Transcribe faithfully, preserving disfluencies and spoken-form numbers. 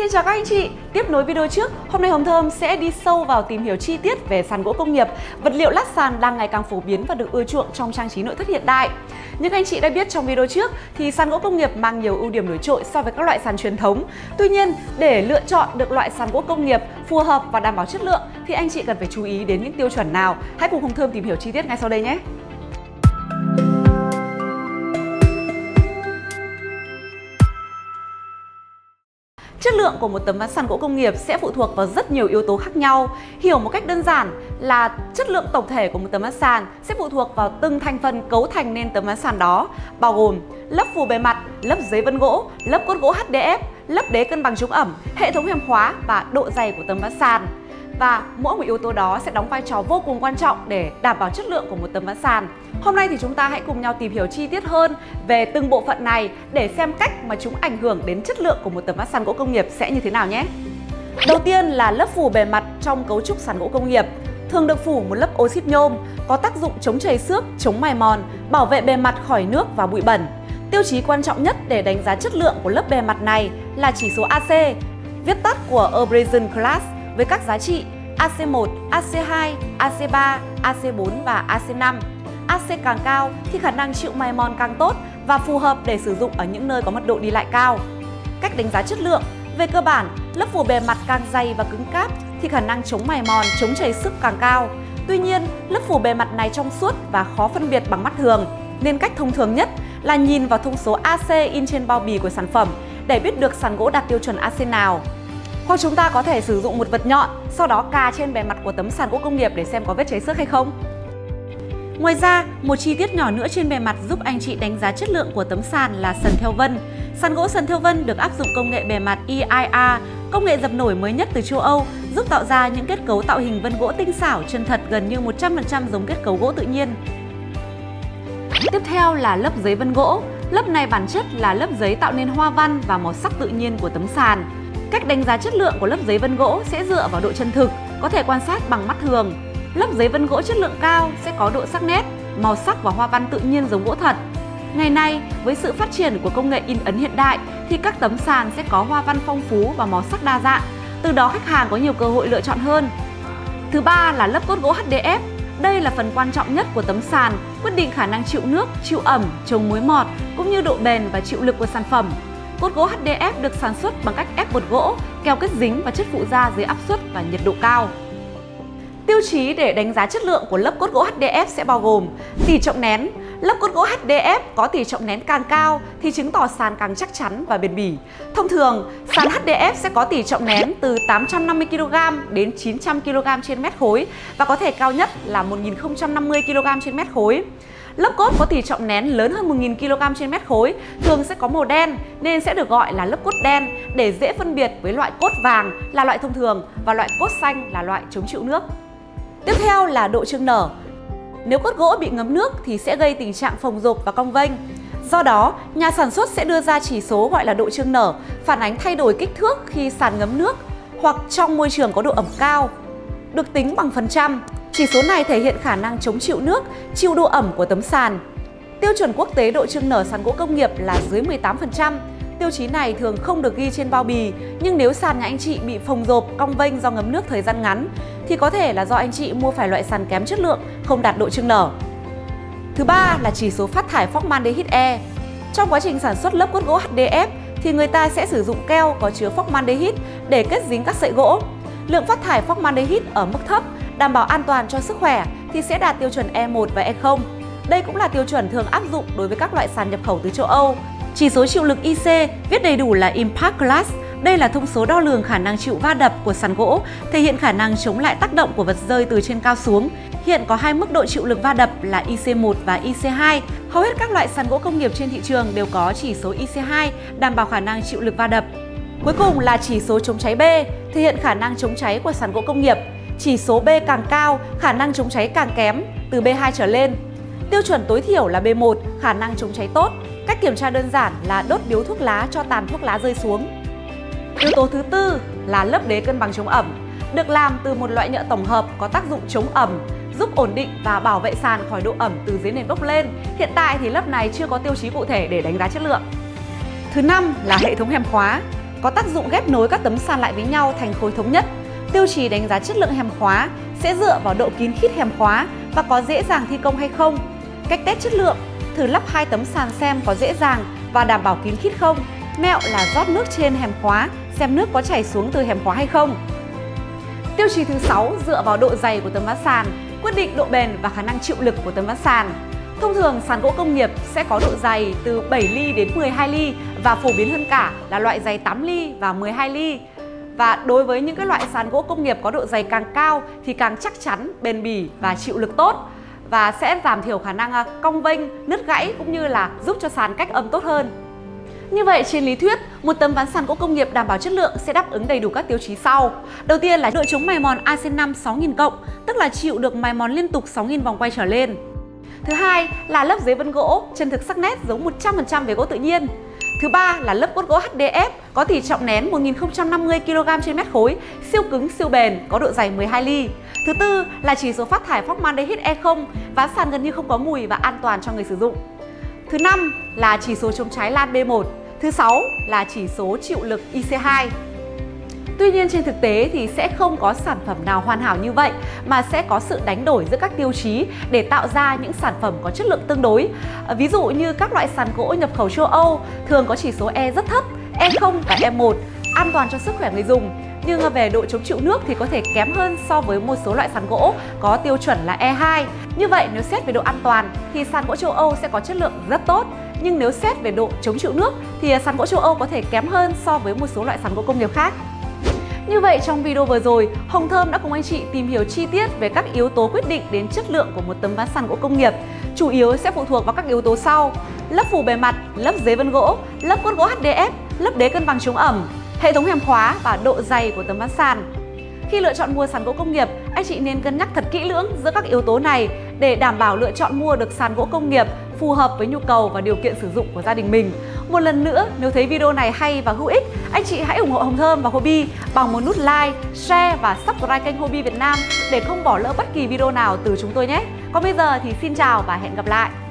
Xin chào các anh chị, tiếp nối video trước, hôm nay Hồng Thơm sẽ đi sâu vào tìm hiểu chi tiết về sàn gỗ công nghiệp, vật liệu lát sàn đang ngày càng phổ biến và được ưa chuộng trong trang trí nội thất hiện đại. Như các anh chị đã biết trong video trước thì sàn gỗ công nghiệp mang nhiều ưu điểm nổi trội so với các loại sàn truyền thống. Tuy nhiên, để lựa chọn được loại sàn gỗ công nghiệp phù hợp và đảm bảo chất lượng thì anh chị cần phải chú ý đến những tiêu chuẩn nào. Hãy cùng Hồng Thơm tìm hiểu chi tiết ngay sau đây nhé. Chất lượng của một tấm ván sàn gỗ công nghiệp sẽ phụ thuộc vào rất nhiều yếu tố khác nhau. Hiểu một cách đơn giản là chất lượng tổng thể của một tấm ván sàn sẽ phụ thuộc vào từng thành phần cấu thành nên tấm ván sàn đó, bao gồm lớp phủ bề mặt, lớp giấy vân gỗ, lớp cốt gỗ hát đê ép, lớp đế cân bằng chống ẩm, hệ thống hèm khóa và độ dày của tấm ván sàn. Và mỗi một yếu tố đó sẽ đóng vai trò vô cùng quan trọng để đảm bảo chất lượng của một tấm ván sàn. Hôm nay thì chúng ta hãy cùng nhau tìm hiểu chi tiết hơn về từng bộ phận này để xem cách mà chúng ảnh hưởng đến chất lượng của một tấm ván sàn gỗ công nghiệp sẽ như thế nào nhé. Đầu tiên là lớp phủ bề mặt trong cấu trúc sàn gỗ công nghiệp. Thường được phủ một lớp oxit nhôm, có tác dụng chống trầy xước, chống mài mòn, bảo vệ bề mặt khỏi nước và bụi bẩn. Tiêu chí quan trọng nhất để đánh giá chất lượng của lớp bề mặt này là chỉ số a xê, viết tắt của Abrasion Class, với các giá trị a xê một, a xê hai, a xê ba, a xê bốn và a xê năm. a xê càng cao thì khả năng chịu mài mòn càng tốt và phù hợp để sử dụng ở những nơi có mật độ đi lại cao. Cách đánh giá chất lượng: về cơ bản, lớp phủ bề mặt càng dày và cứng cáp thì khả năng chống mài mòn, chống trầy xước càng cao. Tuy nhiên, lớp phủ bề mặt này trong suốt và khó phân biệt bằng mắt thường, nên cách thông thường nhất là nhìn vào thông số a xê in trên bao bì của sản phẩm để biết được sàn gỗ đạt tiêu chuẩn a xê nào. Hoặc chúng ta có thể sử dụng một vật nhọn, sau đó cà trên bề mặt của tấm sàn gỗ công nghiệp để xem có vết cháy xước hay không. Ngoài ra, một chi tiết nhỏ nữa trên bề mặt giúp anh chị đánh giá chất lượng của tấm sàn là sần theo vân. Sàn gỗ sần theo vân được áp dụng công nghệ bề mặt e i a, công nghệ dập nổi mới nhất từ châu Âu, giúp tạo ra những kết cấu tạo hình vân gỗ tinh xảo, chân thật, gần như một trăm phần trăm giống kết cấu gỗ tự nhiên. Tiếp theo là lớp giấy vân gỗ. Lớp này bản chất là lớp giấy tạo nên hoa văn và màu sắc tự nhiên của tấm sàn. Cách đánh giá chất lượng của lớp giấy vân gỗ sẽ dựa vào độ chân thực, có thể quan sát bằng mắt thường. Lớp giấy vân gỗ chất lượng cao sẽ có độ sắc nét, màu sắc và hoa văn tự nhiên giống gỗ thật. Ngày nay, với sự phát triển của công nghệ in ấn hiện đại thì các tấm sàn sẽ có hoa văn phong phú và màu sắc đa dạng, từ đó khách hàng có nhiều cơ hội lựa chọn hơn. Thứ ba là lớp cốt gỗ hát đê ép. Đây là phần quan trọng nhất của tấm sàn, quyết định khả năng chịu nước, chịu ẩm, chống mối mọt cũng như độ bền và chịu lực của sản phẩm. Cốt gỗ hát đê ép được sản xuất bằng cách ép bột gỗ, keo kết dính và chất phụ gia dưới áp suất và nhiệt độ cao. Tiêu chí để đánh giá chất lượng của lớp cốt gỗ hát đê ép sẽ bao gồm tỷ trọng nén. Lớp cốt gỗ hát đê ép có tỷ trọng nén càng cao thì chứng tỏ sàn càng chắc chắn và bền bỉ. Thông thường, sàn hát đê ép sẽ có tỷ trọng nén từ tám trăm năm mươi ki lô gam đến chín trăm ki lô gam trên mét khối và có thể cao nhất là một nghìn không trăm năm mươi ki lô gam trên mét khối. Lớp cốt có tỷ trọng nén lớn hơn một nghìn ki lô gam trên mét khối thường sẽ có màu đen nên sẽ được gọi là lớp cốt đen để dễ phân biệt với loại cốt vàng là loại thông thường và loại cốt xanh là loại chống chịu nước. Tiếp theo là độ chưng nở. Nếu cốt gỗ bị ngấm nước thì sẽ gây tình trạng phồng rộp và cong vênh. Do đó, nhà sản xuất sẽ đưa ra chỉ số gọi là độ chưng nở, phản ánh thay đổi kích thước khi sàn ngấm nước hoặc trong môi trường có độ ẩm cao. Được tính bằng phần trăm, chỉ số này thể hiện khả năng chống chịu nước, chịu độ ẩm của tấm sàn. Tiêu chuẩn quốc tế độ chưng nở sàn gỗ công nghiệp là dưới mười tám phần trăm. Tiêu chí này thường không được ghi trên bao bì, nhưng nếu sàn nhà anh chị bị phồng rộp, cong vênh do ngấm nước thời gian ngắn thì có thể là do anh chị mua phải loại sàn kém chất lượng, không đạt độ chưng nở. Thứ ba là chỉ số phát thải formaldehyde E. Trong quá trình sản xuất lớp cốt gỗ hát đê ép thì người ta sẽ sử dụng keo có chứa formaldehyde để kết dính các sợi gỗ. Lượng phát thải formaldehyde ở mức thấp, đảm bảo an toàn cho sức khỏe thì sẽ đạt tiêu chuẩn E một và E không. Đây cũng là tiêu chuẩn thường áp dụng đối với các loại sàn nhập khẩu từ châu Âu. Chỉ số chịu lực i xê viết đầy đủ là Impact Class. Đây là thông số đo lường khả năng chịu va đập của sàn gỗ, thể hiện khả năng chống lại tác động của vật rơi từ trên cao xuống. Hiện có hai mức độ chịu lực va đập là i xê một và i xê hai. Hầu hết các loại sàn gỗ công nghiệp trên thị trường đều có chỉ số i xê hai, đảm bảo khả năng chịu lực va đập. Cuối cùng là chỉ số chống cháy B, thể hiện khả năng chống cháy của sàn gỗ công nghiệp. Chỉ số B càng cao, khả năng chống cháy càng kém, từ B hai trở lên. Tiêu chuẩn tối thiểu là B một, khả năng chống cháy tốt. Cách kiểm tra đơn giản là đốt điếu thuốc lá cho tàn thuốc lá rơi xuống. Yếu tố thứ tư là lớp đế cân bằng chống ẩm. Được làm từ một loại nhựa tổng hợp có tác dụng chống ẩm, giúp ổn định và bảo vệ sàn khỏi độ ẩm từ dưới nền bốc lên. Hiện tại thì lớp này chưa có tiêu chí cụ thể để đánh giá chất lượng. Thứ năm là hệ thống hèm khóa. có tác dụng ghép nối các tấm sàn lại với nhau thành khối thống nhất. Tiêu chí đánh giá chất lượng hèm khóa sẽ dựa vào độ kín khít hèm khóa và có dễ dàng thi công hay không. Cách test chất lượng: thử lắp hai tấm sàn xem có dễ dàng và đảm bảo kín khít không. Mẹo là rót nước trên hèm khóa, xem nước có chảy xuống từ hèm khóa hay không. Tiêu chí thứ sáu dựa vào độ dày của tấm ván sàn, quyết định độ bền và khả năng chịu lực của tấm ván sàn. Thông thường, sàn gỗ công nghiệp sẽ có độ dày từ bảy ly đến mười hai ly và phổ biến hơn cả là loại dày tám ly và mười hai ly. Và đối với những cái loại sàn gỗ công nghiệp có độ dày càng cao thì càng chắc chắn, bền bỉ và chịu lực tốt và sẽ giảm thiểu khả năng cong vênh, nứt gãy cũng như là giúp cho sàn cách âm tốt hơn. Như vậy, trên lý thuyết, một tấm ván sàn gỗ công nghiệp đảm bảo chất lượng sẽ đáp ứng đầy đủ các tiêu chí sau. Đầu tiên là độ chống mài mòn a xê năm sáu nghìn cộng, tức là chịu được mài mòn liên tục sáu nghìn vòng quay trở lên. Thứ hai là lớp giấy vân gỗ chân thực sắc nét giống một trăm phần trăm về gỗ tự nhiên. Thứ ba là lớp cốt gỗ hát đê ép có tỷ trọng nén một nghìn không trăm năm mươi ki lô gam trên mét khối, siêu cứng siêu bền, có độ dày mười hai ly. Thứ tư là chỉ số phát thải formaldehyde E không, ván sàn gần như không có mùi và an toàn cho người sử dụng. Thứ năm là chỉ số chống cháy lan B một. Thứ sáu là chỉ số chịu lực I C hai. Tuy nhiên trên thực tế thì sẽ không có sản phẩm nào hoàn hảo như vậy mà sẽ có sự đánh đổi giữa các tiêu chí để tạo ra những sản phẩm có chất lượng tương đối. Ví dụ như các loại sàn gỗ nhập khẩu châu Âu thường có chỉ số E rất thấp, E không và E một, an toàn cho sức khỏe người dùng. Nhưng về độ chống chịu nước thì có thể kém hơn so với một số loại sàn gỗ có tiêu chuẩn là E hai. Như vậy nếu xét về độ an toàn thì sàn gỗ châu Âu sẽ có chất lượng rất tốt. Nhưng nếu xét về độ chống chịu nước thì sàn gỗ châu Âu có thể kém hơn so với một số loại sàn gỗ công nghiệp khác. Như vậy trong video vừa rồi, Hồng Thơm đã cùng anh chị tìm hiểu chi tiết về các yếu tố quyết định đến chất lượng của một tấm ván sàn gỗ công nghiệp. Chủ yếu sẽ phụ thuộc vào các yếu tố sau: lớp phủ bề mặt, lớp giấy vân gỗ, lớp cốt gỗ hát đê ép, lớp đế cân bằng chống ẩm, hệ thống hèm khóa và độ dày của tấm ván sàn. Khi lựa chọn mua sàn gỗ công nghiệp, anh chị nên cân nhắc thật kỹ lưỡng giữa các yếu tố này để đảm bảo lựa chọn mua được sàn gỗ công nghiệp phù hợp với nhu cầu và điều kiện sử dụng của gia đình mình. Một lần nữa, nếu thấy video này hay và hữu ích, anh chị hãy ủng hộ Hồng Thơm và Hobby bằng một nút like, share và subscribe kênh Hobby Việt Nam để không bỏ lỡ bất kỳ video nào từ chúng tôi nhé. Còn bây giờ thì xin chào và hẹn gặp lại!